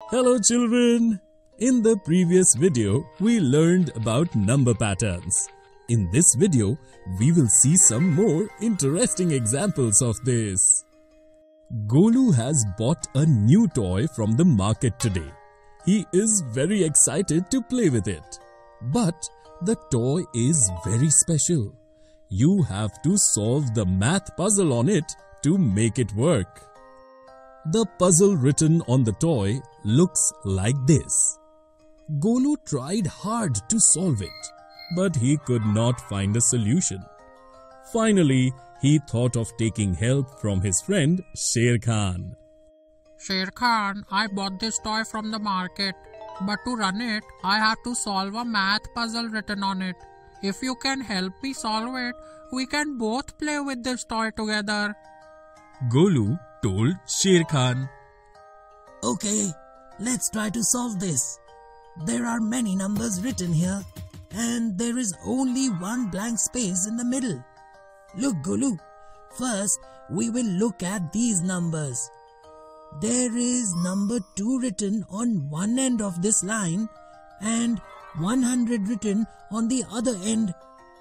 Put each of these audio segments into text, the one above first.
Hello children! In the previous video, we learned about number patterns. In this video, we will see some more interesting examples of this. Golu has bought a new toy from the market today. He is very excited to play with it. But the toy is very special. You have to solve the math puzzle on it to make it work. The puzzle written on the toy looks like this. Golu tried hard to solve it, but he could not find a solution. Finally, he thought of taking help from his friend Sher Khan. Sher Khan, I bought this toy from the market, but to run it, I have to solve a math puzzle written on it. If you can help me solve it, we can both play with this toy together. Golu told Sher Khan. Okay, let's try to solve this. There are many numbers written here, and there is only one blank space in the middle. Look, Golu, first we will look at these numbers. There is number 2 written on one end of this line and 100 written on the other end.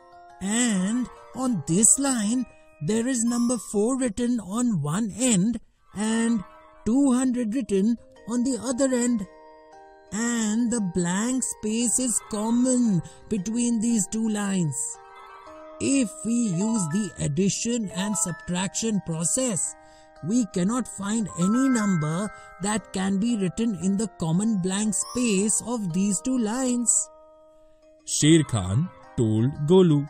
And on this line, there is number 4 written on one end and 200 written on the other end. And the blank space is common between these two lines. If we use the addition and subtraction process, we cannot find any number that can be written in the common blank space of these two lines. Sher Khan told Golu.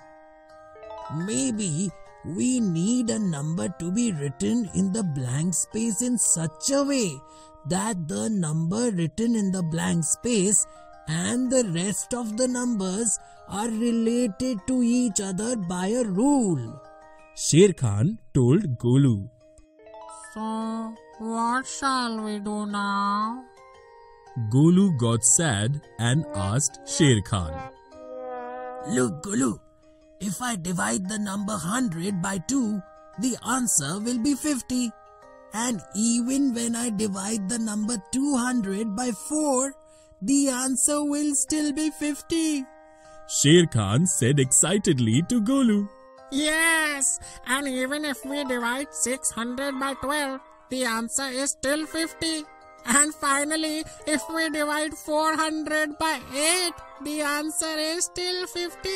Maybe we need a number to be written in the blank space in such a way that the number written in the blank space and the rest of the numbers are related to each other by a rule. Sher Khan told Golu. So, what shall we do now? Golu got sad and asked Sher Khan. Look, Golu, if I divide the number 100 by 2, the answer will be 50. And even when I divide the number 200 by 4, the answer will still be 50. Sher Khan said excitedly to Golu. Yes, and even if we divide 600 by 12, the answer is still 50. And finally, if we divide 400 by 8, the answer is still 50.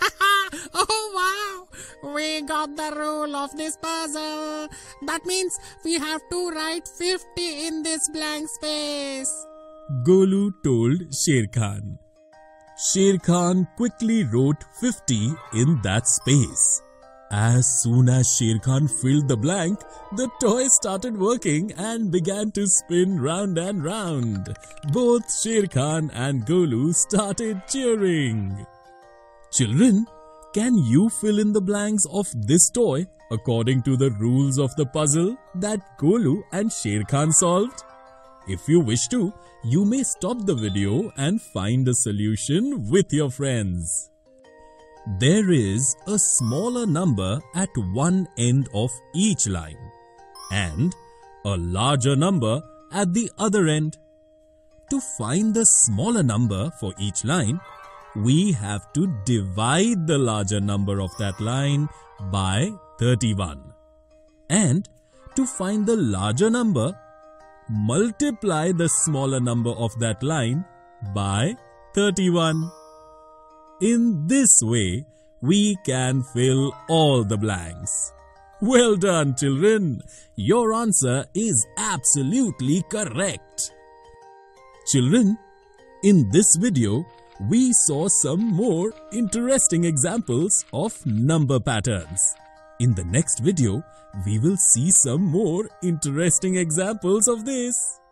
Oh wow! We got the rule of this puzzle. That means we have to write 50 in this blank space. Golu told Sher Khan. Sher Khan quickly wrote 50 in that space. As soon as Sher Khan filled the blank, the toy started working and began to spin round and round. Both Sher Khan and Golu started cheering. Children, can you fill in the blanks of this toy according to the rules of the puzzle that Golu and Sher Khan solved? If you wish to, you may stop the video and find a solution with your friends. There is a smaller number at one end of each line and a larger number at the other end. To find the smaller number for each line, we have to divide the larger number of that line by 31. And to find the larger number, multiply the smaller number of that line by 31. In this way, we can fill all the blanks. Well done, children! Your answer is absolutely correct. Children, in this video, we saw some more interesting examples of number patterns. In the next video, we will see some more interesting examples of this.